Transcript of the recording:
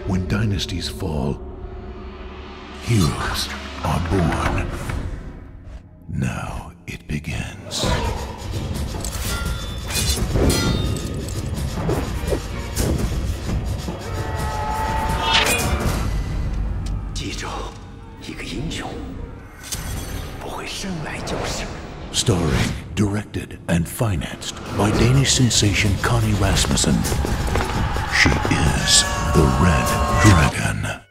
When dynasties fall, heroes are born. Now it begins. 记住，一个英雄不会生来就是。 Starring, directed, and financed by Danish sensation Connie Rasmussen. She is the Red Dragon.